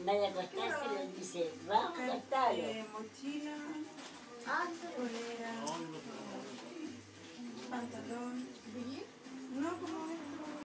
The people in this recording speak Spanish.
vaya a acostarse y les dice, vamos a acostarlo. Mochila, polera, pantalón,